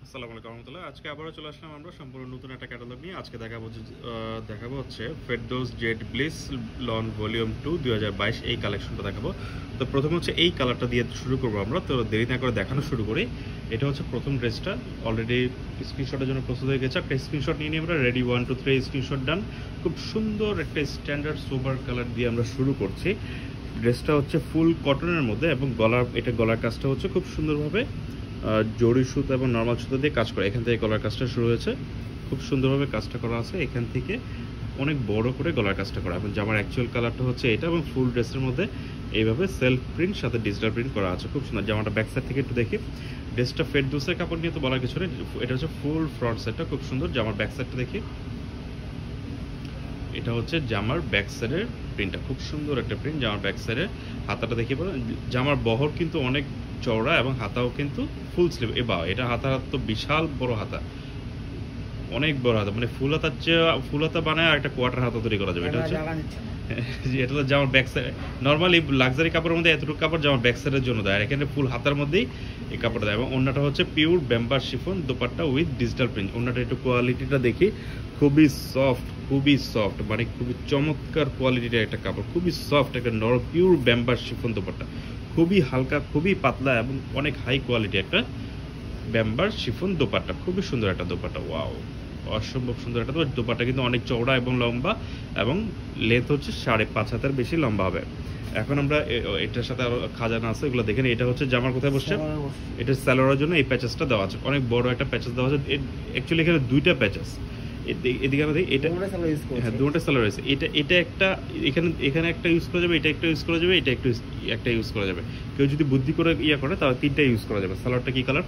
আসসালামু আলাইকুম রহমতুল্লাহ। আজকে আবারও চলে আসলাম আমরা সম্পূর্ণ নতুন একটা ক্যাটালগ নিয়ে। আজকে দেখাবো হচ্ছে Ferdous Z bliss lawn volume 2 2022 এই কালেকশনটা দেখাবো। তো প্রথম হচ্ছে এই কালারটা দিয়ে শুরু করবো আমরা। তো দেরি না করে দেখানো শুরু করি। এটা হচ্ছে প্রথম ড্রেসটা, অলরেডি স্ক্রিনশটের জন্য প্রস্তুত হয়ে গেছে। একটা স্ক্রিনশট নিয়ে আমরা রেডি 1 2 3 স্ক্রিনশট ডান। খুব সুন্দর একটা স্ট্যান্ডার্ড সোবার কালার দিয়ে আমরা শুরু করছি। ড্রেসটা হচ্ছে ফুল কটনের মধ্যে এবং গলার কাজটা হচ্ছে খুব সুন্দরভাবে জরি সুতো এবং নর্মাল সুতো দিয়ে কাজ করে। এখান থেকে গলার কাজটা শুরু হয়েছে, খুব সুন্দরভাবে কাজটা করা আছে। এখান থেকে অনেক বড় করে গলার কাজটা করা এবং জামার অ্যাকচুয়াল কালারটা হচ্ছে এটা, এবং ফুল ড্রেসের মধ্যে এইভাবে সেলফ প্রিন্ট সাথে ডিজিটাল প্রিন্ট করা আছে। খুব সুন্দর। জামাটা ব্যাক সাইড থেকে একটু দেখি। ড্রেসটা ফেরদৌসের কাপড় নিয়ে তো বলার কিছু নেই, এটা হচ্ছে ফুল ফ্রন্ট সাইডটা খুব সুন্দর। জামার ব্যাক সাইডটা দেখি, এটা হচ্ছে জামার ব্যাক সাইডের প্রিন্টটা, খুব সুন্দর একটা প্রিন্ট। জামার ব্যাক সাইডের হাতাটা দেখি বলেন, জামার বহর কিন্তু অনেক চওড়া এবং হাতাও কিন্তু ফুল স্লিভ। এটা হাতা তো বিশাল বড় হাতা, অনেক বড় হাতা, মানে ফুল হাতা বানায় আর একটা কোয়ার্টার হাতা তৈরি করা যাবে। এটা হচ্ছে এটা তো জামার ব্যাক সাইড। নর্মালি লাক্সারি কাপড়ের মধ্যে এতটুকু কাপড় জামার ব্যাক সাইডের জন্য দেয়, আর এখানে ফুল হাতার মধ্যেই এই কাপড়টা দেয়। এবং ওন্নাটা হচ্ছে pure ব্যাম্বার chiffon dupatta with digital print. ওন্নাটা একটু কোয়ালিটিটা দেখি, খুবই সফট, মানে খুবই চমৎকার কোয়ালিটির একটা কাপড়, খুবই সফট একটা পিওর ব্যাম্বার শিফন দোপাট্টা, খুবই হালকা, খুবই পাতলা এবং অনেক হাই কোয়ালিটি একটা ব্যাম্বার শিফন দোপাট্টা। খুবই সুন্দর একটা দোপাট্টা, ওয়াও, অসম্ভব সুন্দর একটা দোপাট্টা। কিন্তু অনেক চওড়া এবং লম্বা, এবং লেন্থ হচ্ছে 5.5 হাতের বেশি লম্বা হবে। এখন আমরা এটার সাথে আরো খাজানা আছে, এগুলো দেখেন। এটা হচ্ছে জামার কোথায় বসছে, এটা সালোয়ারের জন্য এই প্যাচেসটা দেওয়া আছে, অনেক বড় একটা প্যাচেস দেওয়া আছে। অ্যাকচুয়ালি এখানে দুইটা প্যাচেস, এদিকে আমরা দেখি, এটা হ্যাঁ দুটো সালোয়ার আছে। এটা একটা এখানে একটা ইউজ করা যাবে, এটা একটা ইউজ করা যাবে, এটা একটা ইউজ করা যাবে। কেউ যদি বুদ্ধি করে করে তাহলে তিনটা ইউজ করা যাবে। সালোয়ারটা কি কালার?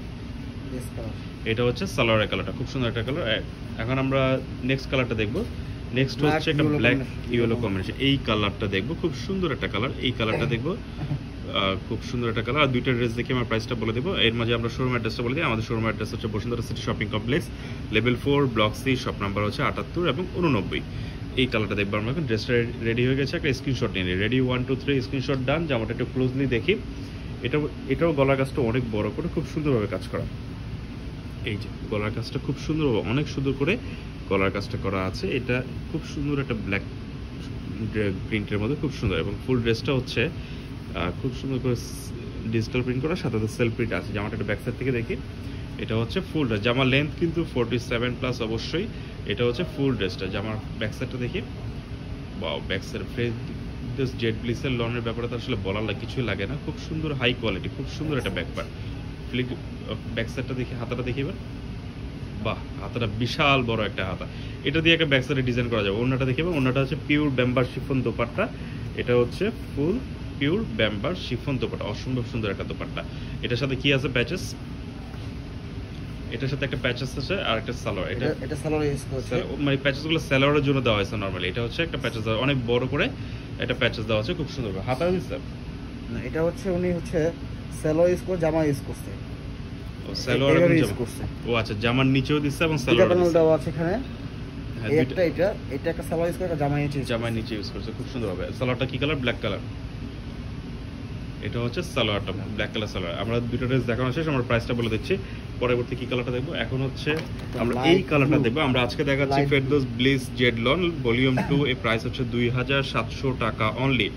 এটা হচ্ছে সালোয়ারের কালারটা, খুব সুন্দর একটা কালার। এখন আমরা নেক্সট কালারটা দেখবো। নেক্সট হচ্ছে একটা ব্ল্যাক ইয়েলো কম্বিনেশন। এই কালারটা দেখবো, খুব সুন্দর একটা কালার। এই কালারটা দেখবো, খুব সুন্দর একটা কালার। আর দুইটা ড্রেস দেখে আমার প্রাইসটা বলে দেবো। এর মাঝে আমরা শোরুম অ্যাড্রেসটা বলে দিই। আমাদের শোরুম অ্যাড্রেস হচ্ছে Bashundhara city shopping complex, level 4, block C, shop number হচ্ছে 78 এবং 89। এই কালারটা দেখবো আমরা। এখন ড্রেসটা রেডি হয়ে গেছে, একটা স্ক্রিনশট নিয়ে নিই। Ready 1 2 3 screenshot done. জামাটা একটু ক্লোজলি দেখি। এটাও গলার কাজটা অনেক বড় করে খুব সুন্দরভাবে কাজ করা। এই যে গলার কাজটা খুব সুন্দর, অনেক সুন্দর করে গলার কাজটা করা আছে। এটা খুব সুন্দর একটা ব্ল্যাক প্রিন্টের মধ্যে, খুব সুন্দর। এবং ফুল ড্রেসটা হচ্ছে খুব সুন্দর করে ডিজিটাল প্রিন্ট করা, সাথে সেলফ প্রিন্ট আছে। জামাটা একটা ব্যাক সাইড থেকে দেখি। এটা হচ্ছে ফুল ড্রেস। জামার লেন্থ কিন্তু 47+ অবশ্যই। এটা হচ্ছে ফুল ড্রেসটা। জামার ব্যাক সাইডটা দেখি, wow, back side fresh Z ব্লিসের লনের ব্যাপারে তো আসলে বলার কিছুই লাগে না। খুব সুন্দর হাই কোয়ালিটি, খুব সুন্দর একটা ব্যাকপার্ট। ব্যাক সাইডটা দেখি, হাতাটা দেখি এবার। বাহ, হাতাটা বিশাল বড় একটা হাতা। এটা দিয়ে একটা ব্যাক সাইডে ডিজাইন করা যাবে। ওন্নাটা দেখি, ওন্নাটা হচ্ছে পিওর ব্যাম্বার শিফন দোপাট্টা। এটা হচ্ছে ফুল পিওর ব্যাম্বার শিফন দোপাট্টা, অসম্ভব সুন্দর একটা দোপাট্টা। এটার সাথে কি আছে? প্যাচেস। এটার সাথে একটা প্যাচেস আছে আর একটা সালোয়ার। এটা সালোয়ার ইউজ করছে, মানে প্যাচেসগুলো সালোয়ারের জন্য দেওয়া হয়েছে নরমালি। এটা হচ্ছে একটা প্যাচেস দেওয়া, অনেক বড় করে একটা প্যাচেস দেওয়া আছে, খুব সুন্দর। হাতা দিচ্ছে না, এটা হচ্ছে উনি হচ্ছে সালোয়ার ইউজ করে জামা ইউজ করছে। সালোয়ার ইউজ করছে, ও আচ্ছা, জামার নিচেও দিচ্ছে এবং সালোয়ার প্যানেল দেওয়া আছে এখানে। এটা একটা সালোয়ার ইউজ করে জামা নিচে ইউজ করছে, খুব সুন্দর হবে। সালোয়ারটা কি কালার? Black colour. এটা হচ্ছে সালোয়ারটা, ব্ল্যাক কালার সালোয়ার। আমরা দুটো ড্রেস দেখানো শেষ, আমরা প্রাইসটা বলে দিচ্ছি। পরবর্তী কি কালারটা দেখবো? এখন হচ্ছে আমরা এই কালারটা দেখবো। আমরা আজকে দেখাচ্ছি Ferdous bliss Z lawn volume 2। এর প্রাইস হচ্ছে 2700 টাকা অনলি,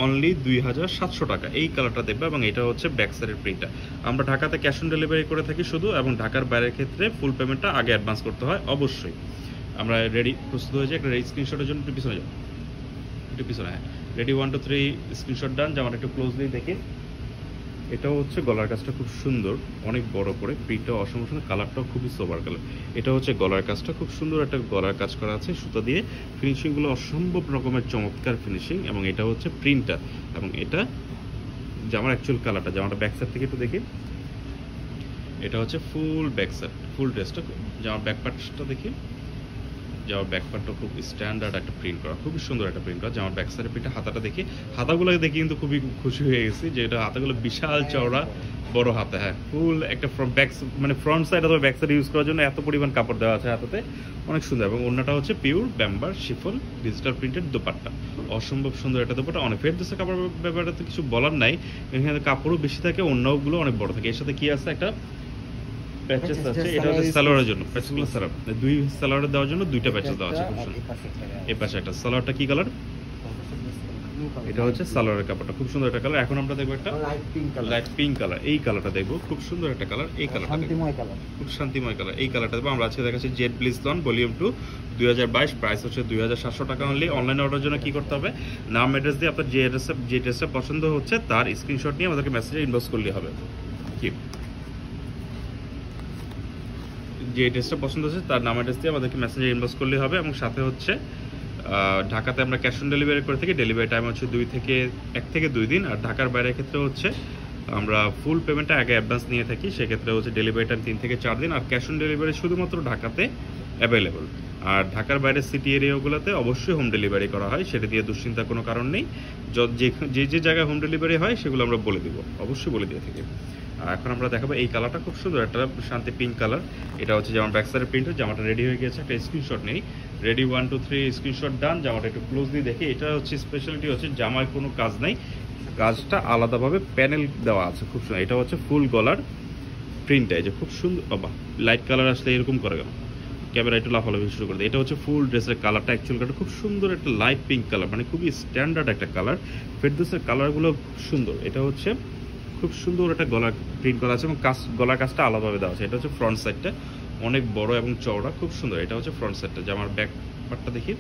2700 টাকা। এই কালারটা দেখবো, এবং এটা হচ্ছে ব্যাক সাইডের প্রিন্টটা। আমরা ঢাকাতে ক্যাশ অন ডেলিভারি করে থাকি শুধু, এবং ঢাকার বাইরের ক্ষেত্রে ফুল পেমেন্টটা আগে অ্যাডভান্স করতে হয় অবশ্যই। আমরা রেডি, প্রস্তুত হয়েছে। একটা স্ক্রিনশটের জন্য একটু পিছনে যাও, একটু পিছনে। হ্যাঁ, রেডি 1 2 3 স্ক্রিনশট ডান। জামাটা একটু ক্লোজলি দেখি। এটাও হচ্ছে গলার কাজটা খুব সুন্দর, অনেক বড় করে প্রিন্টটা অসম্ভব সুন্দর, কালারটাও খুবই সোবার কালার। এটা হচ্ছে গলার কাজটা, খুব সুন্দর একটা গলার কাজ করা আছে সুতা দিয়ে। ফিনিশিংগুলো অসম্ভব রকমের চমৎকার ফিনিশিং, এবং এটা হচ্ছে প্রিন্টটা, এবং এটা জামার অ্যাকচুয়াল কালারটা। জামাটা ব্যাক সাইড থেকে একটু দেখি। এটা হচ্ছে ফুল ব্যাক সাইড, ফুল ড্রেসটা। জামার ব্যাক পার্টটা দেখি। জামার ব্যাক পার্টটা খুব স্ট্যান্ডার্ড একটা প্রিন্ট করা, খুবই সুন্দর একটা প্রিন্ট করা। জামার ব্যাক সাইডের প্রিন্টটা, হাতাটা দেখি। হাতাগুলো দেখি কিন্তু খুবই খুশি হয়ে গেছি যে এটা হাতাগুলো বিশাল চওড়া বড় হাতা। হ্যাঁ, ফুল একটা ফ্রন্ট সাইড অথবা ব্যাক সাইড ইউজ করার জন্য এত পরিমাণ কাপড় দেওয়া আছে হাতাতে, অনেক সুন্দর। এবং অন্যটা হচ্ছে pure ব্যাম্বার chiffon digital printed dupatta, অসম্ভব সুন্দর একটা দোপাট্টা। অনেক ফেরদৌসের কাপড় ব্যাপারে তো কিছু বলার নাই, এখানে কাপড়ও বেশি থাকে, অন্যগুলো অনেক বড় থাকে। এর সাথে কি আছে? একটা প্যাচেস আছে, এটা হচ্ছে সালোয়ারের জন্য, প্যাচেসগুলো সালোয়ার দুই সালোয়ারে দেওয়ার জন্য দুইটা প্যাচেস দেওয়া আছে খুব সুন্দর। এই পাশে একটা সালোয়ারটা কি কালার, এটা হচ্ছে সালোয়ারের কাপড়টা, খুব সুন্দর একটা কালার। এখন আমরা দেখবো একটা লাইট পিঙ্ক কালার, এই কালারটা দেখবো, খুব সুন্দর একটা কালার। এই কালারটা খুব শান্তিময় কালার, এই কালারটা দেখবো। আমরা আজকে দেখাচ্ছি Jade bliss lawn volume 2 2022, price হচ্ছে 2700 টাকা অনলি। অনলাইনে অর্ডারের জন্য কি করতে হবে, নাম অ্যাড্রেস দিয়ে আপনার যে ড্রেসটা পছন্দ হচ্ছে তার স্ক্রিনশট নিয়ে আমাদেরকে মেসেজে ইনবক্স করলেই হবে। কি যে ড্রেসটা পছন্দ হচ্ছে তার নাম অ্যাড্রেস দিয়ে আমাদেরকে মেসেজে ইনবক্স করলেই হবে। এবং সাথে হচ্ছে ঢাকাতে আমরা ক্যাশ অন ডেলিভারি করে থাকি, ডেলিভারি টাইম হচ্ছে 1 থেকে 2 দিন। আর ঢাকার বাইরের ক্ষেত্রে হচ্ছে আমরা ফুল পেমেন্টটা আগে অ্যাডভান্স নিয়ে থাকি, সেক্ষেত্রে হচ্ছে ডেলিভারি টাইম 3 থেকে 4 দিন। আর ক্যাশ অন ডেলিভারি শুধুমাত্র ঢাকাতে অ্যাভেলেবল, আর ঢাকার বাইরের সিটি এরিয়াগুলোতে অবশ্যই হোম ডেলিভারি করা হয়, সেটা দিয়ে দুশ্চিন্তার কোনো কারণ নেই। যে জায়গায় হোম ডেলিভারি হয় সেগুলো আমরা বলে দিব, অবশ্যই বলে দিয়ে থাকি। এখন আমরা দেখাবো এই কালারটা, খুব সুন্দর একটা শান্তি পিঙ্ক কালার। এটা হচ্ছে যেমন ব্যাক সাইডের প্রিন্ট, জামাটা রেডি হয়ে গেছে, একটা স্ক্রিনশট নেই। Ready 1 2 3 screenshot done. জামাটা একটু ক্লোজলি দেখি, এটা হচ্ছে স্পেশালিটি হচ্ছে জামায় কোনো কাজ নাই, কাজটা আলাদাভাবে প্যানেল দেওয়া আছে, খুব সুন্দর। এটা হচ্ছে ফুল গলার প্রিন্টটা, এই যে খুব সুন্দর। বাবা লাইট কালার আসলে এরকম করে কেন, ক্যামেরা একটু লাফালাফি শুরু করে দেয়। এটা হচ্ছে ফুল ড্রেসের কালারটা, অ্যাকচুয়াল কালার খুব সুন্দর একটা লাইট পিঙ্ক কালার, মানে খুবই স্ট্যান্ডার্ড একটা কালার। ফেরদৌসের কালারগুলো খুব সুন্দর। এটা হচ্ছে খুব সুন্দর একটা গলার প্রিন্ট করা আছে এবং গলার কাজটা আলাদাভাবে দেওয়া আছে। এটা হচ্ছে ফ্রন্ট সাইডটা অনেক বড় এবং চওড়া, খুব সুন্দর। এটা হচ্ছে ফ্রন্ট সাইডটা। জামার ব্যাক পার্টটা দেখি,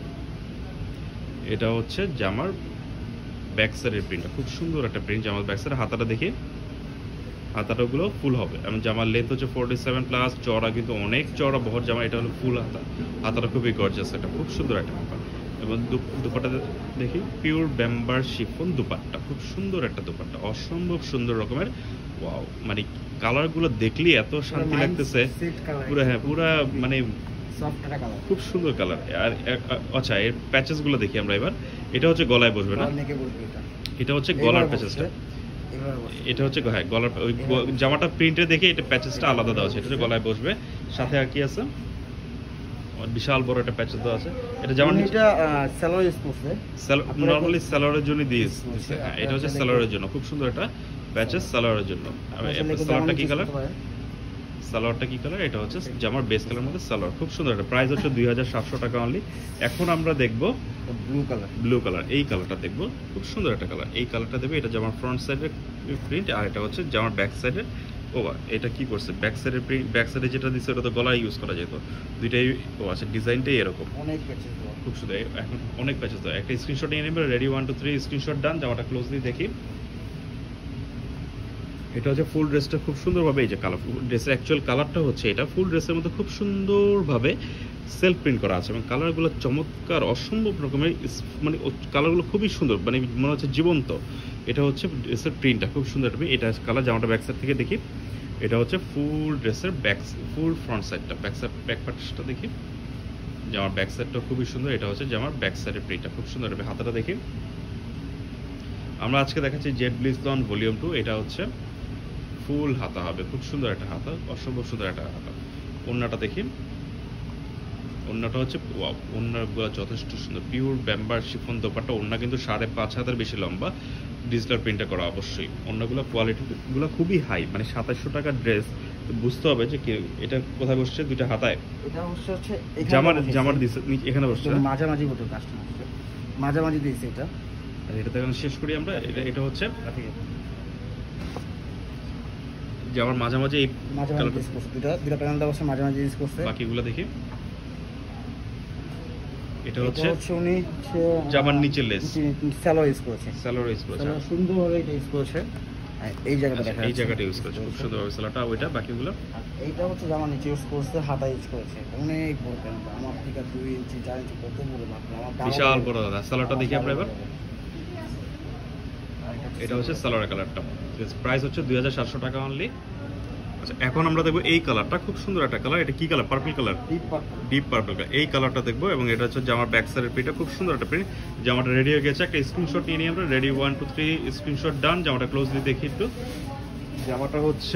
এটা হচ্ছে জামার ব্যাক সাইডের প্রিন্টটা, খুব সুন্দর একটা প্রিন্ট জামার ব্যাক সাইডে। হাতাটা দেখি, হাতাটাগুলো ফুল হবে এবং জামার লেন্থ হচ্ছে 47 প্লাস, চওড়া কিন্তু অনেক চওড়া বহর জামা। এটা হলো ফুল হাতা, হাতাটা খুবই গর্জাস, একটা খুব সুন্দর একটা হাতা। এবং দুপাট্টা দেখি, পিওর ব্যাম্বার শিফন দুপাট্টা, খুব সুন্দর একটা দুপাট্টা, অসম্ভব সুন্দর রকমের। ওয়াও, মানে কালারগুলো দেখলেই এত শান্তি লাগতেছে পুরো। হ্যাঁ পুরা মানে খুব সুন্দর কালার। আর আচ্ছা এর প্যাচেসগুলো দেখি আমরা এবার। এটা হচ্ছে গলায় বসবে না, এটা হচ্ছে গলার প্যাচেসটা, এটা হচ্ছে হ্যাঁ গলার ওই জামাটা প্রিন্টে দেখে এটা প্যাচেসটা আলাদা দেওয়া আছে, এটা হচ্ছে গলায় বসবে। সাথে আর কি আছে, বিশাল বড় একটা প্যাচেস দেওয়া আছে। এটা যেমন এটা সালোয়ার ইউজ করছে, নরমালি সালোয়ারের জন্য দিয়েছে। হ্যাঁ এটা হচ্ছে সালোয়ারের জন্য, খুব সুন্দর একটা প্যাচেস সালোয়ারের জন্য। সালোয়ারটা কি কালার, সালোয়ারটা কি কালার, এটা হচ্ছে জামার বেস কালার মধ্যে সালোয়ার, খুব সুন্দর একটা। প্রাইস হচ্ছে 2700 টাকা অনলি। এখন আমরা দেখবো ব্লু কালার, এই কালারটা দেখবো, খুব সুন্দর একটা কালার। এই কালারটা দেবে, এটা জামার ফ্রন্ট সাইডের প্রিন্ট, আর এটা হচ্ছে জামার ব্যাক সাইডের। ও এটা কি করছে, ব্যাক সাইডের প্রিন্ট, ব্যাক সাইডে যেটা দিচ্ছে ওটা তো গলায় ইউজ করা যেত, দুইটাই। ও আচ্ছা, ডিজাইনটাই এরকম, অনেক প্যাচেস দেওয়া, খুব সুন্দর। এখন অনেক প্যাচেস দেওয়া। একটা স্ক্রিনশট নিয়ে নেবে, রেডি 1 2 3 স্ক্রিনশট ডান। জামাটা ক্লোজলি দেখি, এটা হচ্ছে ফুল ড্রেসটা খুব সুন্দরভাবে, এই যে কালার ড্রেসের অ্যাকচুয়াল কালারটা হচ্ছে এটা, ফুল ড্রেসের মধ্যে খুব সুন্দরভাবে সেলফ প্রিন্ট করা আছে এবং কালারগুলো চমৎকার, অসম্ভব রকমের, মানে কালারগুলো খুবই সুন্দর, মানে মনে হচ্ছে জীবন্ত। এটা হচ্ছে ড্রেসের প্রিন্টটা খুব সুন্দর। এটা কালার, জামাটা ব্যাক সাইড থেকে দেখি, এটা হচ্ছে ফুল ড্রেসের ফুল ফ্রন্ট সাইডটা, ব্যাক পার্টটা দেখি, জামার ব্যাক সাইডটা খুবই সুন্দর। এটা হচ্ছে জামার ব্যাক সাইডের প্রিন্টটা খুব সুন্দর। হাতাটা দেখি, আমরা আজকে দেখাচ্ছি জেড ব্লিস লন ভলিউম 2। এটা হচ্ছে ফুল হাতা হবে, খুব সুন্দর একটা হাতা, অসম্ভব সুন্দর একটা হাতা। ওড়নাটা দেখি, ওড়নাটা হচ্ছে ওয়াও, ওড়নাগুলো যথেষ্ট সুন্দর, পিওর ব্যাম্বার শিফন দোপাট্টা। ওড়না কিন্তু 5.5 হাতের বেশি লম্বা, ডিজিটাল প্রিন্টটা করা অবশ্যই। ওড়নাগুলো কোয়ালিটিগুলো খুবই হাই, মানে 2700 টাকার ড্রেস, বুঝতে হবে যে এটা কোথায় বসছে, দুইটা হাতায়। এটা হচ্ছে জামার দিছে এখানে বসছে, মাঝামাঝি মতো কাজটা হচ্ছে, মাঝামাঝি দিয়েছে এটা। আর এটা এখন শেষ করি আমরা। এটা হচ্ছে জামার মাঝামাঝি, এই দুটো প্যানেল দেওয়া আছে, মাঝামাঝি ইউজ করছে। বাকিগুলো দেখি, এটা হচ্ছে উনি জামার নিচে লেস সালোয়ার ইউজ করেছে, সালোয়ার ইউজ করেছে সুন্দরভাবে, এটা ইউজ করেছে। এই জায়গাটা দেখা, এই জায়গাটা ইউজ করেছে খুব সুন্দরভাবে সালোয়ারটা। ওইটা বাকিগুলো, এইটা হচ্ছে জামার নিচে ইউজ করছে, হাতা ইউজ করেছে, অনেক বড় প্যানেল, আমার থেকে 2 ইঞ্চি 4 ইঞ্চি কত বড়, আমার বিশাল বড় দাদা। সালোয়ারটা দেখি আমরা এবার। এটা হচ্ছে সালোয়ার কালারটা, প্রাইস হচ্ছে 2700 টাকা অনলি। আচ্ছা এখন আমরা দেখবো এই কালারটা, খুব সুন্দর একটা কালার। এটা কি colour, purple colour, deep purple colour. এই কালারটা দেখবো এবং এটা হচ্ছে জামার ব্যাক সাইডের প্রিন্টটা, খুব সুন্দর একটা প্রিন্ট। জামাটা রেডি হয়ে গেছে, একটা স্ক্রিনশট নিয়ে নিই আমরা। Ready 1 2 3 screenshot done. জামাটা ক্লোজলি দেখি একটু। জামাটা হচ্ছে,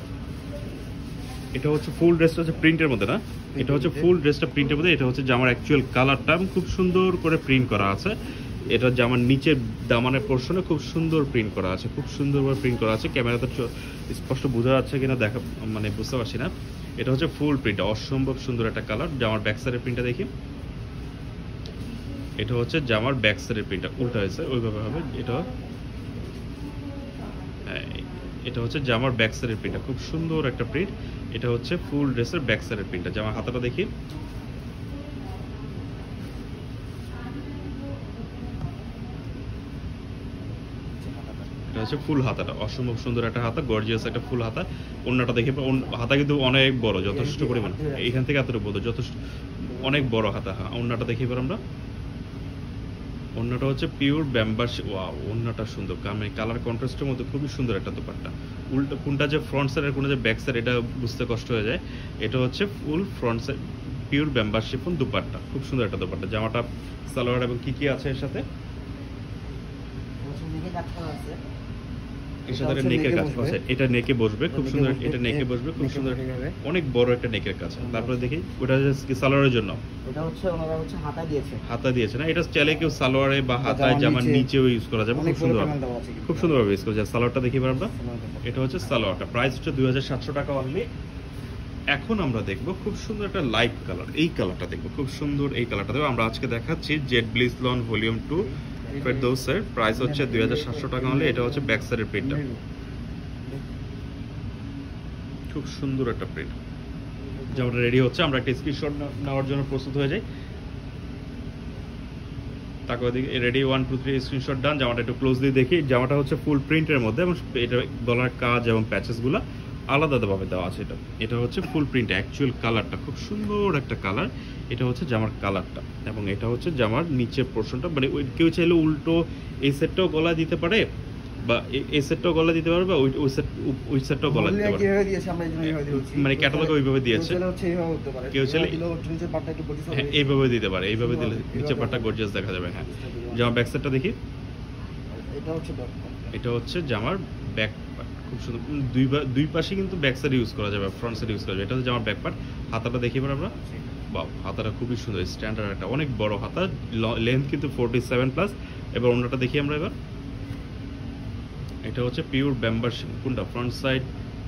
এটা হচ্ছে ফুল ড্রেসটা হচ্ছে প্রিন্টের মধ্যে না, এটা হচ্ছে ফুল ড্রেসটা প্রিন্টের মধ্যে। এটা হচ্ছে জামার অ্যাকচুয়াল কালারটা, খুব সুন্দর করে প্রিন্ট করা আছে এটা জামার নিচের দামানের পোর্শনে খুব সুন্দর প্রিন্ট করা আছে, খুব সুন্দরভাবে প্রিন্ট করা আছে। ক্যামেরাতে স্পষ্ট বোঝা যাচ্ছে কিনা দেখা মানে বুঝতে পারছি না। এটা হচ্ছে ফুল প্রিন্ট, অসম্ভব সুন্দর একটা কালার। জামার ব্যাক সাইডের প্রিন্টটা দেখি, এটা হচ্ছে জামার ব্যাক সাইডের প্রিন্টটা উল্টা হয়েছে ওইভাবে হবে। এটা হচ্ছে জামার ব্যাক সাইডের প্রিন্টটা, খুব সুন্দর একটা প্রিন্ট। এটা হচ্ছে ফুল ড্রেসের ব্যাক সাইডের প্রিন্টটা। জামার হাতাটা দেখি, এটা হচ্ছে ফুল হাতাটা, অসম্ভব সুন্দর একটা হাতা, গর্জিয়াস একটা ফুল হাতা। ওন্নাটা দেখে হাতা কিন্তু অনেক বড়, যথেষ্ট পরিমাণ, এইখান থেকে এতটুকু বলতো যথেষ্ট অনেক বড় হাতা। হ্যাঁ, ওন্নাটা দেখি এবার আমরা। ওন্নাটা হচ্ছে পিওর ব্যাম্বার। ওয়াও, ওন্নাটা সুন্দর, কালার কন্ট্রাস্টের মধ্যে খুবই সুন্দর একটা দোপাট্টা। উল্টো কোনটা যে ফ্রন্ট সাইড আর কোনটা যে ব্যাক সাইড এটা বুঝতে কষ্ট হয়ে যায়। এটা হচ্ছে full front side pure ব্যাম্বার chiffon dupatta, খুব সুন্দর একটা দোপাট্টা। জামাটা সালোয়ার এবং কি আছে এর সাথে? এর সাথে নেকের কাজ আছে, এটা নেকে বসবে খুব সুন্দর, এটা নেকে বসবে খুব সুন্দর, অনেক বড় একটা নেকের কাজ। তারপরে দেখি ওটা কি সালোয়ারের জন্য, এটা হচ্ছে ওনারা হচ্ছে হাতা দিয়েছে না, এটা চাইলে কেউ সালোয়ারে বা হাতায় জামার নিচেও ইউজ করা যাবে, খুব সুন্দর, খুব সুন্দরভাবে ইউজ করা যায়। সালোয়ারটা দেখি এবার আমরা। এটা হচ্ছে সালোয়ারটা, প্রাইস হচ্ছে 2700 টাকা অনলি। এখন আমরা দেখবো খুব সুন্দর একটা লাইট কালার, এই কালারটা দেখবো, খুব সুন্দর এই কালারটা দেখবো। আমরা আজকে দেখাচ্ছি জেড ব্লিস লন ভলিউম 2 ফেরদৌসের, প্রাইস হচ্ছে 2700 টাকা হলে। এটা হচ্ছে ব্যাক সাইডের প্রিন্টটা, খুব সুন্দর একটা প্রিন্ট। জামাটা রেডি হচ্ছে, আমরা একটা স্ক্রিনশট নেওয়ার জন্য প্রস্তুত হয়ে যাই। তারপর দেখি রেডি 1 2 3 স্ক্রিনশট ডান। জামাটা একটু ক্লোজলি দেখি। জামাটা হচ্ছে ফুল প্রিন্টের মধ্যে এবং এটা গলার কাজ এবং প্যাচেসগুলো আলাদাভাবে দেওয়া আছে। এটা হচ্ছে ফুল প্রিন্ট, অ্যাকচুয়াল কালারটা খুব সুন্দর একটা কালার। এটা হচ্ছে জামার কালারটা এবং এটা হচ্ছে জামার নিচের পোর্শনটা। মানে কেউ চাইলে উল্টো এই সেটটাও গলা দিতে পারে বা এই সেটটাও গলা দিতে পারে বা ওই সেটটাও গলা দিতে পারে, মানে ক্যাটালগে ওইভাবে দিয়েছে। কেউ চাইলে এইভাবে দিতে পারে, এইভাবে দিলে নিচের পাটটা গর্জিয়াস দেখা যাবে। হ্যাঁ, জামার ব্যাক সাইডটা দেখি, এটা হচ্ছে জামার ব্যাক পার্ট, খুব সুন্দর। দুই পাশে কিন্তু ব্যাক সাইড ইউজ করা যাবে, ফ্রন্ট সাইড ইউজ করা যাবে। এটা হচ্ছে জামার ব্যাক পার্ট। হাতাটা দেখি এবার আমরা। বাহ, হাতাটা খুবই সুন্দর, স্ট্যান্ডার্ড একটা অনেক বড় হাতা, লেন্থ কিন্তু 47+। এবার অন্যটা দেখি আমরা এবার। এটা হচ্ছে পিওর ব্যাম্বারশিপ, কোনটা ফ্রন্ট সাইড,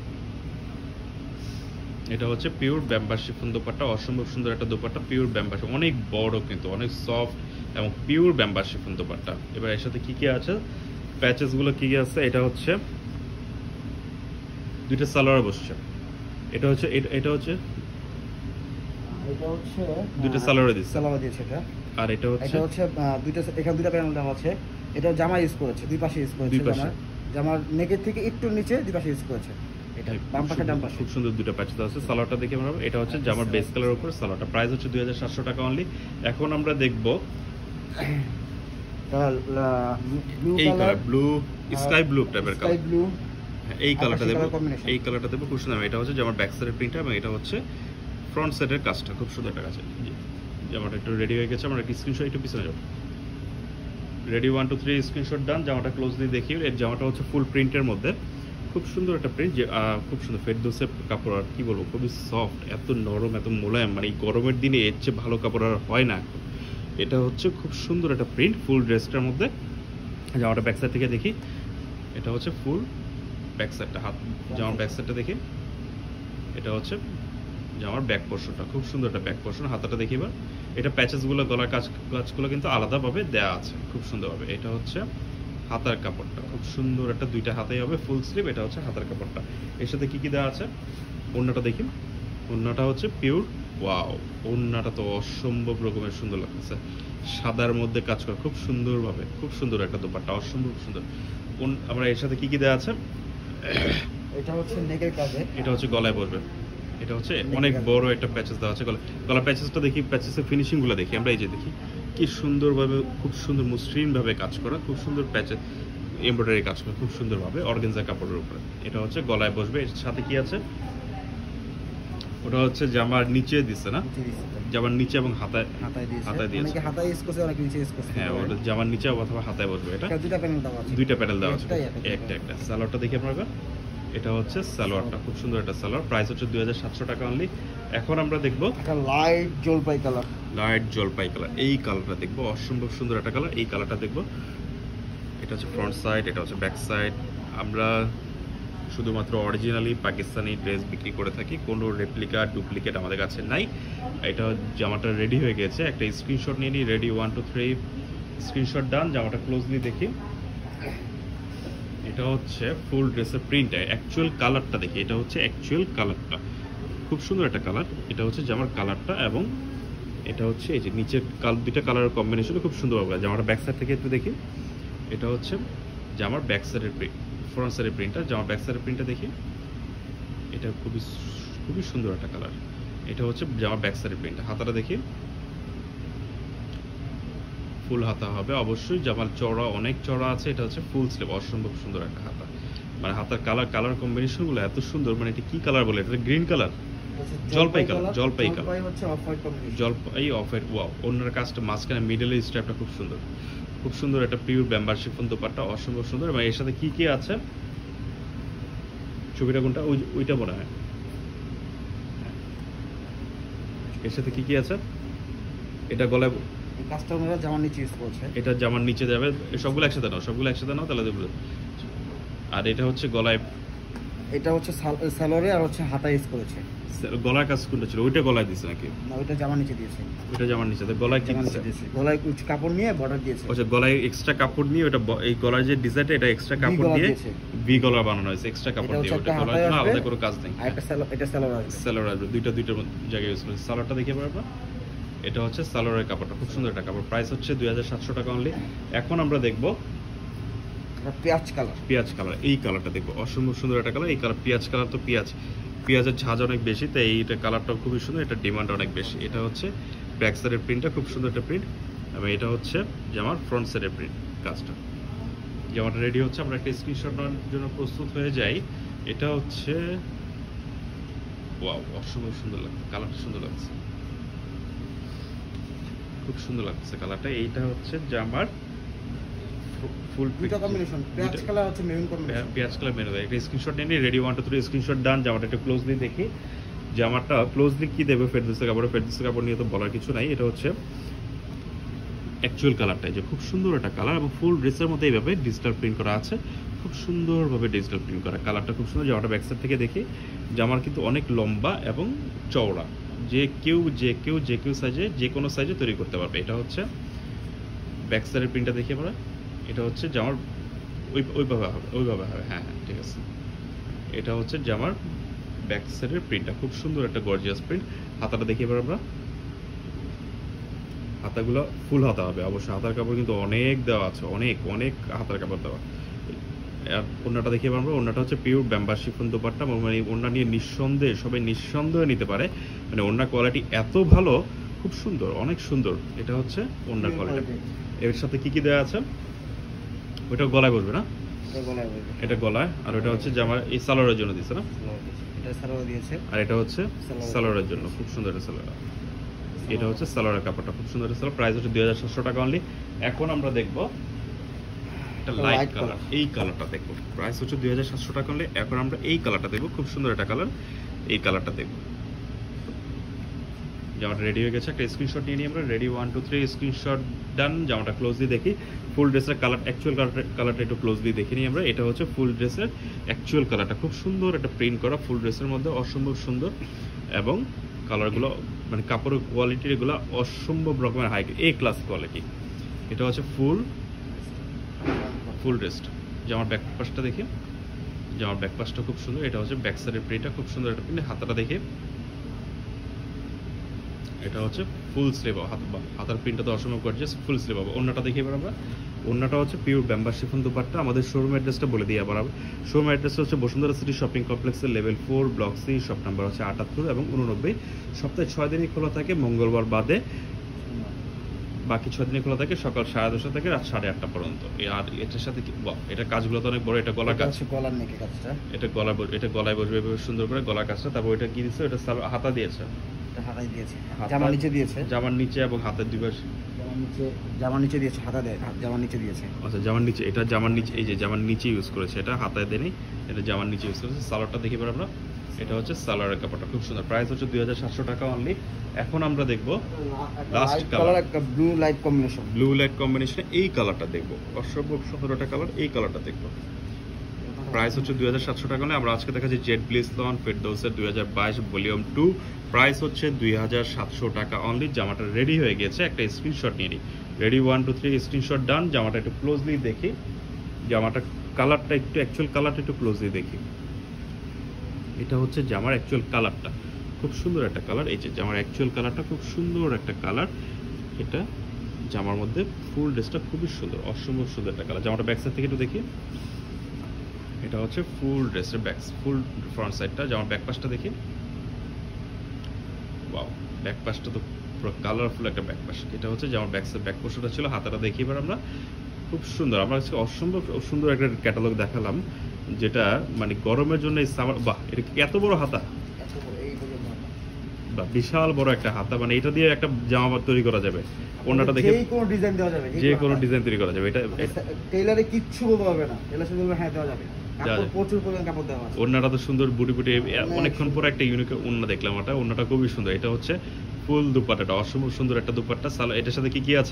এটা হচ্ছে পিওর ব্যাম্বারশিপ দোপাট্টা, অসম্ভব সুন্দর একটা দোপাট্টা, পিওর ব্যাম্বারশিপ, অনেক বড় কিন্তু অনেক সফট এবং পিওর ব্যাম্বারশিপ দোপাট্টা। এবার এর সাথে কি কি আছে, প্যাচেস গুলো কি কি আছে, এটা হচ্ছে দুইটা সালোয়ার বসছে। এটা হচ্ছে দুইটা সালোয়ার দিয়েছে এটা। আর এটা হচ্ছে দুইটা, এখানে দুইটা প্যানেল দেওয়া আছে। এটা জামা ইউজ করেছে, দুই পাশে ইউজ করেছে, জামার নেকের থেকে একটু নিচে দুই পাশে ইউজ করেছে। এটা বাম পাশে ডান পাশে খুব সুন্দর দুটো প্যাচ দেওয়া আছে। সালোয়ারটা দেখে আমরা, এটা হচ্ছে জামার বেস কালার উপর সালোয়ারটা, প্রাইস হচ্ছে 2700 টাকা অনলি। এখন আমরা দেখব এই কালার, ব্লু স্কাই ব্লু টাইপের কালার, এই কালারটা দেবো, এই কালারটা দেবো, খুব সুন্দর। এটা হচ্ছে জামার ব্যাক সাইডের প্রিন্টটা এবং এটা হচ্ছে ফ্রন্ট সাইডের কাজটা, খুব সুন্দর একটা কাজ। জামাটা একটু রেডি হয়ে গেছে, আমরা স্ক্রিনশট একটু পিছনে যাবো। Ready 1 2 3 screenshot done. জামাটা ক্লোজলি দেখি। এর জামাটা হচ্ছে ফুল প্রিন্টের মধ্যে, খুব সুন্দর একটা প্রিন্ট, যে খুব সুন্দর ফেরদৌসের কাপড়, আর কি বলবো, খুবই সফট, এত নরম, এত মোলায়েম, মানে এই গরমের দিনে এর চেয়ে ভালো কাপড় আর হয় না। এটা হচ্ছে খুব সুন্দর একটা প্রিন্ট ফুল ড্রেসটার মধ্যে। জামাটা ব্যাক সাইড থেকে দেখি, এটা হচ্ছে ফুল ব্যাক সাইডটা, হাত জামার ব্যাক সাইডটা দেখি, এটা হচ্ছে জামার ব্যাক পোর্শনটা, খুব সুন্দর একটা ব্যাক পোর্শন। হাতাটা দেখি এবার। এটা প্যাচেসগুলো, গলার কাজগুলো কিন্তু আলাদাভাবে দেওয়া আছে খুব সুন্দরভাবে। এটা হচ্ছে হাতার কাপড়টা, খুব সুন্দর একটা, দুইটা হাতাই হবে ফুল স্লিভ। এটা হচ্ছে হাতার কাপড়টা। এর সাথে কি কি দেওয়া আছে, ওড়নাটা দেখি। ওড়নাটা হচ্ছে পিওর, ওয়াও, ওড়নাটা তো অসম্ভব রকমের সুন্দর লাগতেছে, সাদার মধ্যে কাজ করা খুব সুন্দরভাবে, খুব সুন্দর একটা দোপাট্টা, অসম্ভব সুন্দর। আমরা এর সাথে কি কি দেওয়া আছে, এটা হচ্ছে নেকের কাজে, এটা হচ্ছে গলায় বসবে, এটা হচ্ছে অনেক বড় একটা প্যাচেস দেওয়া আছে গলা প্যাচেসটা দেখি, প্যাচেসের ফিনিশিং গুলো দেখি আমরা। এই যে দেখি কি সুন্দরভাবে, খুব সুন্দর মসৃণ ভাবে কাজ করা, খুব সুন্দর প্যাচেস এমব্রয়ডারি কাজ করা, খুব সুন্দরভাবে অর্গানজা কাপড়ের উপরে। এটা হচ্ছে গলায় বসবে। এর সাথে কি আছে, ওটা হচ্ছে জামার নিচে দিচ্ছে না, জামার নিচে এবং হাতায় দিয়েছে, হাতায় ইউজ করছে, অনেক নিচে ইউজ করছে। হ্যাঁ, ওটা জামার নিচে অথবা হাতায় বসবে। এটা দুইটা প্যানেল দেওয়া আছে, দুইটা প্যানেল দেওয়া আছে, একটা একটা। সালোয়ারটা দেখি আপনারা। এটা হচ্ছে সালোয়ারটা, খুব সুন্দর একটা সালোয়ার, প্রাইস হচ্ছে 2700 টাকা অনলি। এখন আমরা দেখবো একটা লাইট জলপাই কালার, লাইট জলপাই কালার, এই কালারটা দেখবো, অসম্ভব সুন্দর একটা কালার, এই কালারটা দেখবো। এটা হচ্ছে ফ্রন্ট সাইড, এটা হচ্ছে ব্যাক সাইড। আমরা শুধুমাত্র অরিজিনালি পাকিস্তানি ড্রেস বিক্রি করে থাকি, কোনো রেপ্লিকা ডুপ্লিকেট আমাদের কাছে নাই। এটা জামাটা রেডি হয়ে গেছে, একটা স্ক্রিনশট নিয়ে নিই। Ready 1 2 3, screenshot done. জামাটা ক্লোজলি দেখি, এটা হচ্ছে ফুল ড্রেসের প্রিন্ট, অ্যাকচুয়াল কালারটা দেখি, এটা হচ্ছে অ্যাকচুয়াল কালারটা, খুব সুন্দর একটা কালার। এটা হচ্ছে জামার কালারটা, এবং এটা হচ্ছে এই যে নিচের দুইটা কালারের কম্বিনেশন খুব সুন্দর হবে। জামাটা ব্যাক সাইড থেকে একটু দেখি, এটা হচ্ছে জামার ব্যাক সাইডের প্রিন্ট, ফ্রন্ট সাইডের প্রিন্টটা, জামার ব্যাক সাইডের প্রিন্টটা দেখি, এটা খুবই খুবই সুন্দর একটা কালার। এটা হচ্ছে জামার ব্যাক সাইডের প্রিন্টটা। হাতাটা দেখি, ফুল হাতা হবে অবশ্যই, জামার চওড়া অনেক চওড়া আছে। এটা হচ্ছে ফুল স্লিভ, অসম্ভব সুন্দর একটা হাতা, মানে হাতার কালার কম্বিনেশনগুলো এত সুন্দর। মানে এটা কি কালার বলে, এটা গ্রিন কালার, জলপাই কালার, জলপাই কালার, জলপাই অফ হোয়াইট। ওয়াও, অন্যের কাজটা মাঝখানে মিডল স্ট্রাইপটা খুব সুন্দর, খুব সুন্দর একটা পিওর ব্যাম্বার শিফন দোপাট্টা, অসম্ভব সুন্দর। এবং এর সাথে কি কি আছে, ছবিটা কোনটা, ওইটা মনে হয়, এর সাথে কি কি আছে, এটা গলায় কাস্টমাররা জামার নিচে ইউজ করছে, এটা জামার নিচে যাবে। সবগুলো একসাথে নাও, সবগুলো একসাথে নাও, তাহলে দেখবে। আর এটা হচ্ছে গলায়, এটা হচ্ছে সালোয়ারে, আর হচ্ছে হাতা ইউজ করেছে। গলার কাজ কোনটা ছিল, ওইটা গলায় দিছে নাকি? না, ওইটা জামার নিচে দিয়েছে। ওইটা জামার নিচে, গলায় কি দিছে? গলায় কিছু কাপড় নিয়ে বর্ডার দিয়েছে। আচ্ছা, গলায় এক্সট্রা কাপড় নিয়ে, ওটা এই গলার যে ডিজাইনটা, এটা এক্সট্রা কাপড় দিয়ে ভি গলা বানানো হয়েছে, এক্সট্রা কাপড় দিয়ে। ওটা গলার জন্য আলাদা কোনো কাজ নেই। আর এটা সালোয়ার আসবে, সালোয়ার আসবে, দুইটার জায়গায় ইউজ করেছে। সালোয়ারটা দেখিয়ে পারবা, এটা হচ্ছে সালোয়ারের কাপড়টা, খুব সুন্দর একটা কাপড়, প্রাইস হচ্ছে 2700 টাকা অনলি। এখন আমরা দেখবো পেঁয়াজ কালার, পেঁয়াজ কালার, এই কালারটা দেখবো, অসম্ভব সুন্দর একটা কালার। এই কালার পেঁয়াজ কালার, তো পেঁয়াজের ঝাঁজ অনেক বেশি, তাই এইটা কালারটাও খুবই সুন্দর, এটা ডিমান্ড অনেক বেশি। এটা হচ্ছে ব্যাক সাইডের প্রিন্টটা, খুব সুন্দর একটা প্রিন্ট, এবং এটা হচ্ছে জামার ফ্রন্ট সাইডের প্রিন্ট কাজটা। জামাটা রেডি হচ্ছে, আমরা একটা স্ক্রিনশট নেওয়ার জন্য প্রস্তুত হয়ে যাই। এটা হচ্ছে ওয়াও, অসম্ভব সুন্দর লাগছে, কালারটা সুন্দর লাগছে, খুব সুন্দর লাগছে কালারটা। এইটা হচ্ছে জামার ফুল দুটো কম্বিনেশন, পেঁয়াজ কালার হচ্ছে মেরুন কম্বিনেশন, পেঁয়াজ কালার মেরুন। একটা স্ক্রিনশট নিয়ে রেডি 1 2 3, স্ক্রিনশট ডান। জামাটা একটু ক্লোজলি দেখি, জামাটা ক্লোজলি কি দেবে, ফেরদৌসের কাপড় নিয়ে তো বলার কিছু নাই। এটা হচ্ছে অ্যাকচুয়াল কালারটাই, যে খুব সুন্দর একটা কালার, এবং ফুল ড্রেসের মধ্যে এইভাবে ডিজিটাল প্রিন্ট করা আছে, খুব সুন্দরভাবে ডিজিটাল প্রিন্ট করা, কালারটা খুব সুন্দর। জামাটা ব্যাক সাইড থেকে দেখি, জামার কিন্তু অনেক লম্বা এবং চওড়া, যে কেউ সাইজে, যে কোনো সাইজে তৈরি করতে পারবে। এটা হচ্ছে ব্যাক সাইডের প্রিন্টটা দেখি আমরা, এটা হচ্ছে জামার ওইভাবে হবে, হ্যাঁ ঠিক আছে। এটা হচ্ছে জামার ব্যাক সাইডের প্রিন্টটা, খুব সুন্দর একটা গর্জিয়াস প্রিন্ট। হাতাটা দেখি এবার আমরা, হাতাগুলো ফুল হাতা হবে অবশ্যই, হাতার কাপড় কিন্তু অনেক দেওয়া আছে, অনেক হাতার কাপড় দেওয়া। আর ওড়নাটা দেখি আমরা, ওড়নাটা হচ্ছে পিওর ব্যাম্বার শিফন দোপাট্টা, মানে ওড়না নিয়ে সবাই নিঃসন্দেহে নিতে পারে, মানে ওড়না কোয়ালিটি এত ভালো, খুব সুন্দর, অনেক সুন্দর। এটা হচ্ছে ওড়নার কোয়ালিটি। এর সাথে কি কি দেওয়া আছে, ওইটা গলায় বসবে না, এটা গলায়, আর ওটা হচ্ছে জামার এই সালোয়ারের জন্য দিছে না, এটা সালোয়ার দিয়েছে, আর এটা হচ্ছে সালোয়ারের জন্য, খুব সুন্দর একটা সালোয়ার। এটা হচ্ছে সালোয়ারের কাপড়টা, খুব সুন্দর একটা সালোয়ার, প্রাইস হচ্ছে 2700 টাকা অনলি। এখন আমরা দেখবো একটা লাইট কালার, এই কালারটা দেখবো, প্রাইস হচ্ছে 2700 টাকা অনলি। এখন আমরা এই কালারটা দেখবো, খুব সুন্দর একটা কালার, এই কালারটা দেখবো। জামাটা রেডি হয়ে গেছে, একটা স্ক্রিনশট নিয়ে নিই আমরা। Ready 1 2 3, screenshot done. জামাটা ক্লোজলি দেখি, ফুল ড্রেসের কালার, অ্যাকচুয়াল কালারটা একটু ক্লোজলি দেখে নিই আমরা। এটা হচ্ছে ফুল ড্রেসের অ্যাকচুয়াল কালারটা, খুব সুন্দর একটা প্রিন্ট করা, ফুল ড্রেসের মধ্যে অসম্ভব সুন্দর, এবং কালারগুলো মানে কাপড়ের কোয়ালিটি এগুলো অসম্ভব রকমের হাই, এ ক্লাস কোয়ালিটি। এটা হচ্ছে ফুল ড্রেস। জামার ব্যাক পাশটা দেখি, জামার ব্যাক পাশটা খুব সুন্দর, এটা হচ্ছে ব্যাক সাইডের প্রিন্টটা, খুব সুন্দর একটা প্রিন্ট। হাতাটা দেখি, এটা হচ্ছে ফুল স্লিভ, হাতার প্রিন্টটা তো অসম্ভব গর্জিয়াস, ফুল স্লিভ হবে। ওড়নাটা দেখি এবার আমরা, ওড়নাটা হচ্ছে পিওর ব্যাম্বার শিফন দোপাট্টা। আমাদের শোরুম অ্যাড্রেসটা বলে দিই আবার, শোরুম অ্যাড্রেসটা হচ্ছে বসুন্ধরা সিটি শপিং কমপ্লেক্সের level 4 block C, shop number হচ্ছে 78 এবং 89। সপ্তাহে 6 দিনই খোলা থাকে, মঙ্গলবার বাদে বাকি 6 দিনই খোলা থাকে, সকাল 10:30 থেকে রাত 8:30 পর্যন্ত। আর এটার সাথে কি, এটা কাজগুলো তো অনেক বড়, এটা গলা কাজ, গলার নেকে কাজটা, এটা গলায় বসবে এভাবে সুন্দর করে গলা কাজটা। তারপর এটা কি দিয়েছে, এটা হাতা দিয়েছে, হাতাই দিয়েছে, জামার নিচে দিয়েছে, জামার নিচে এবং হাতের দুই পাশে নিচে জামার নিচে দিয়েছে, হাতা দেয় জামার নিচে দিয়েছে। আচ্ছা জামার নিচে, এটা জামার নিচে, এই যে জামার নিচে ইউজ করেছে, এটা হাতায় দেয়নি, এটা জামার নিচে ইউজ করেছে। সালোয়ারটা দেখি এবার আমরা, এটা হচ্ছে সালোয়ারের কাপড়টা, খুব সুন্দর। প্রাইস হচ্ছে 2700 টাকা অনলি। এখন আমরা দেখবো লাস্ট কালার, একটা blue light combination, blue light কম্বিনেশনে এই কালারটা দেখবো, অসম্ভব সুন্দর একটা কালার, এই কালারটা দেখবো। প্রাইস হচ্ছে 2700 টাকা হলে আমরা আজকে দেখাচ্ছি জেড ব্লিস লন ফিরদৌসের 2022 ভলিউম 2, প্রাইস হচ্ছে 2700 টাকা অনলি। জামাটা রেডি হয়ে গেছে, একটা স্ক্রিনশট নিয়ে নিই। Ready 1 2 3 screenshot done. জামাটা একটু ক্লোজলি দেখি, জামাটা কালারটা একটু, অ্যাকচুয়াল কালারটা একটু ক্লোজলি দেখি। এটা হচ্ছে জামার অ্যাকচুয়াল কালারটা, খুব সুন্দর একটা কালার। এই যে জামার অ্যাকচুয়াল কালারটা খুব সুন্দর একটা কালার। এটা জামার মধ্যে ফুল ড্রেসটা খুবই সুন্দর, অসম্ভব সুন্দর একটা কালার। জামাটা ব্যাক সাইড থেকে একটু দেখি, এটা হচ্ছে ফুল ড্রেসের ব্যাক, ফুল ফ্রন্ট সাইডটা। জামার ব্যাক পাশটা দেখি, ওয়াও, ব্যাক পাশটা তো পুরো কালারফুল একটা ব্যাক পাশ। এটা হচ্ছে জামার ব্যাক সাইড, ব্যাক পোর্শনটা ছিল। হাতাটা দেখি এবার আমরা, খুব সুন্দর। আমরা আজকে অসম্ভব সুন্দর একটা ক্যাটালগ দেখালাম, যেটা মানে গরমের জন্য এই সামার। বাহ, এটা এত বড় হাতা, বাহ, বিশাল বড় একটা হাতা। মানে এটা দিয়ে একটা জামা তৈরি করা যাবে। ওন্নাটা দেখে যে কোনো ডিজাইন দেওয়া যাবে, যে কোনো ডিজাইন তৈরি করা যাবে। এটা টেইলারে কিচ্ছু বলতে হবে না, টেইলার শুধু বলবে হ্যাঁ দেওয়া যাবে। কাপড় প্রচুর পরিমাণ কাপড় দেওয়া আছে। ওন্নাটা তো সুন্দর, বুটি বুটি অনেকক্ষণ পরে একটা ইউনিক ওন্না দেখলাম। ওন্নাটা খুবই সুন্দর। এটা হচ্ছে ফুল দুপাট্টাটা, অসম্ভব সুন্দর একটা দুপাট্টা। এটার সাথে কি কি আছে,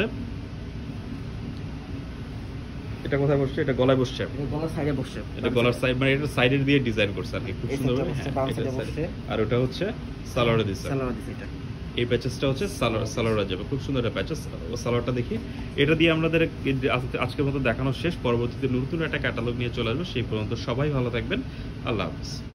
এটা কোথায় বসছে, এটা গলায় বসছে, গলার সাইডে বসছে, এটা গলার সাইড, মানে এটা সাইডের দিয়ে ডিজাইন করছে আর কি, খুব সুন্দর। আর ওটা হচ্ছে সালোয়ারে দিছে, এটা এই প্যাচেসটা হচ্ছে সালোয়ারে যাবে, খুব সুন্দর একটা প্যাচেস। সালোয়ারটা দেখি। এটা দিয়ে আমাদের আজকের মতো দেখানো শেষ। পরবর্তীতে নতুন একটা ক্যাটালগ নিয়ে চলে আসবো। সেই পর্যন্ত সবাই ভালো থাকবেন, আল্লাহ হাফেজ।